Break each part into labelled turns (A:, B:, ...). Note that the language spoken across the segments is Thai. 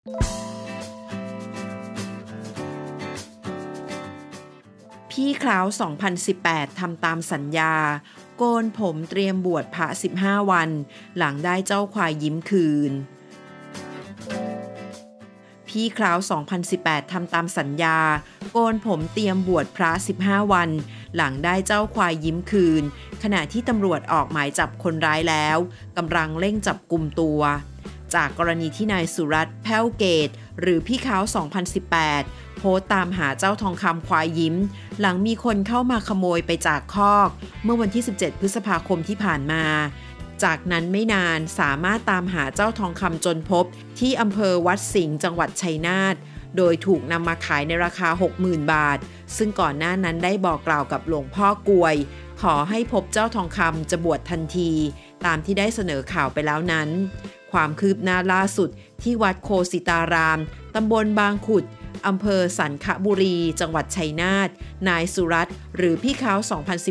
A: พี่คล้าว2018ทำตามสัญญาโกนผมเตรียมบวชพระ15วันหลังได้เจ้าควายยิ้มคืนพี่คล้าว2018ทำตามสัญญาโกนผมเตรียมบวชพระ15วันหลังได้เจ้าควายยิ้มคืนขณะที่ตำรวจออกหมายจับคนร้ายแล้วกำลังเร่งจับกุมตัวจากกรณีที่นายสุรัตน์แพ้วเกตหรือพี่คล้าว2018โพสต์ตามหาเจ้าทองคำควายยิ้มหลังมีคนเข้ามาขโมยไปจากคอกเมื่อวันที่17พฤษภาคมที่ผ่านมาจากนั้นไม่นานสามารถตามหาเจ้าทองคำจนพบที่อำเภอวัดสิงห์จังหวัดชัยนาทโดยถูกนำมาขายในราคา 60,000 บาทซึ่งก่อนหน้านั้นได้บอกกล่าวกับหลวงพ่อกลวยขอให้พบเจ้าทองคำจะบวชทันทีตามที่ได้เสนอข่าวไปแล้วนั้นความคืบหน้าล่าสุดที่วัดโคสิตารามตำบลบางขุดอำเภอสันคบุรีจังหวัดชัยนาทนายสุรัตน์หรือพี่คล้าว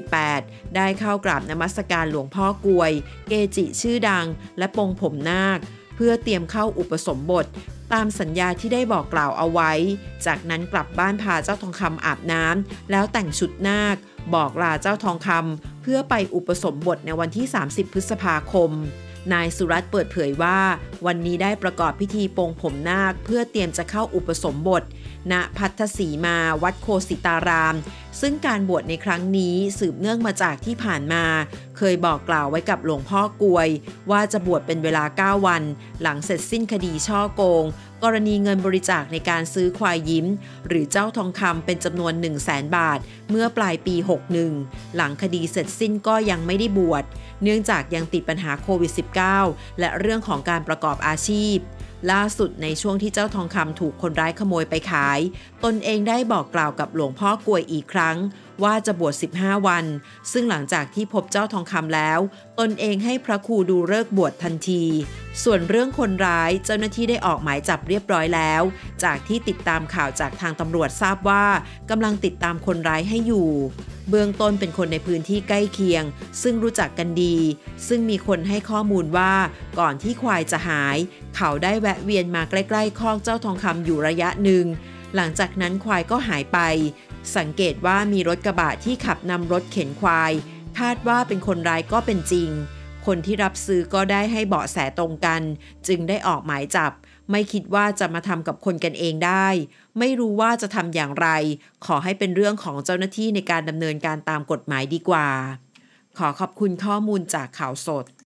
A: 2018ได้เข้ากราบนมัสการหลวงพ่อกลวยเกจิชื่อดังและปลงผมนาคเพื่อเตรียมเข้าอุปสมบทตามสัญญาที่ได้บอกกล่าวเอาไว้จากนั้นกลับบ้านพาเจ้าทองคำอาบน้ำแล้วแต่งชุดนาคบอกลาเจ้าทองคำเพื่อไปอุปสมบทในวันที่30พฤษภาคมนายสุรัตน์เปิดเผยว่าวันนี้ได้ประกอบพิธีปลงผมนาคเพื่อเตรียมจะเข้าอุปสมบทณพัทธสีมาวัดโคสิตารามซึ่งการบวชในครั้งนี้สืบเนื่องมาจากที่ผ่านมาเคยบอกกล่าวไว้กับหลวงพ่อกลวยว่าจะบวชเป็นเวลา9วันหลังเสร็จสิ้นคดีช่อโกงกรณีเงินบริจาคในการซื้อควายยิ้มหรือเจ้าทองคำเป็นจำนวน 100,000 บาทเมื่อปลายปี61หลังคดีเสร็จสิ้นก็ยังไม่ได้บวชเนื่องจากยังติดปัญหาโควิด -19 และเรื่องของการประกอบอาชีพล่าสุดในช่วงที่เจ้าทองคำถูกคนร้ายขโมยไปขายตนเองได้บอกกล่าวกับหลวงพ่อกลวยอีกครั้งว่าจะบวช15วันซึ่งหลังจากที่พบเจ้าทองคำแล้วตนเองให้พระครูดูฤกษ์บวชทันทีส่วนเรื่องคนร้ายเจ้าหน้าที่ได้ออกหมายจับเรียบร้อยแล้วจากที่ติดตามข่าวจากทางตำรวจทราบว่ากำลังติดตามคนร้ายให้อยู่เบื้องต้นเป็นคนในพื้นที่ใกล้เคียงซึ่งรู้จักกันดีซึ่งมีคนให้ข้อมูลว่าก่อนที่ควายจะหายเขาได้แวะเวียนมาใกล้ๆคอกเจ้าทองคำอยู่ระยะหนึ่งหลังจากนั้นควายก็หายไปสังเกตว่ามีรถกระบะที่ขับนำรถเข็นควายคาดว่าเป็นคนร้ายก็เป็นจริงคนที่รับซื้อก็ได้ให้เบาะแสตรงกันจึงได้ออกหมายจับไม่คิดว่าจะมาทำกับคนกันเองได้ไม่รู้ว่าจะทำอย่างไรขอให้เป็นเรื่องของเจ้าหน้าที่ในการดำเนินการตามกฎหมายดีกว่าขอขอบคุณข้อมูลจากข่าวสด